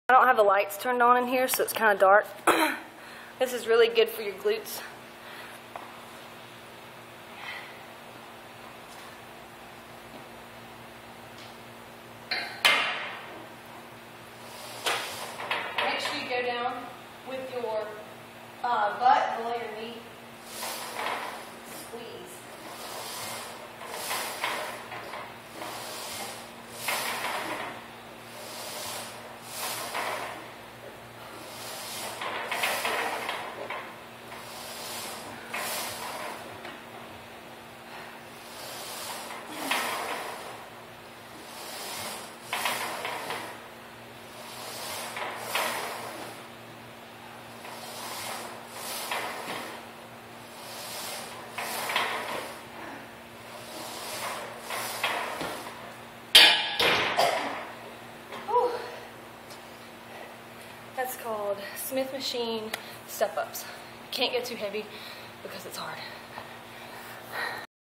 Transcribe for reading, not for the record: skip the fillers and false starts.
I don't have the lights turned on in here, so it's kind of dark. This is really good for your glutes. Make sure you go down with your butt below your knee. Squeeze. That's called Smith machine step-ups. Can't get too heavy because it's hard.